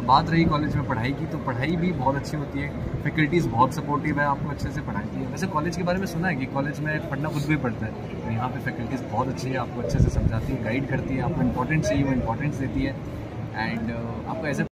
बात रही कॉलेज में पढ़ाई की, तो पढ़ाई भी बहुत अच्छी होती है, फैकल्टीज़ बहुत सपोर्टिव है, आपको अच्छे से पढ़ाती है। वैसे कॉलेज के बारे में सुना है कि कॉलेज में पढ़ना खुद भी पड़ता है, तो यहाँ पे फैकल्टीज़ बहुत अच्छी है, आपको अच्छे से समझाती है, गाइड करती है, आपको इंपॉर्टेंस चाहिए वो इंपॉर्टेंस देती है, एंड आपको एज ए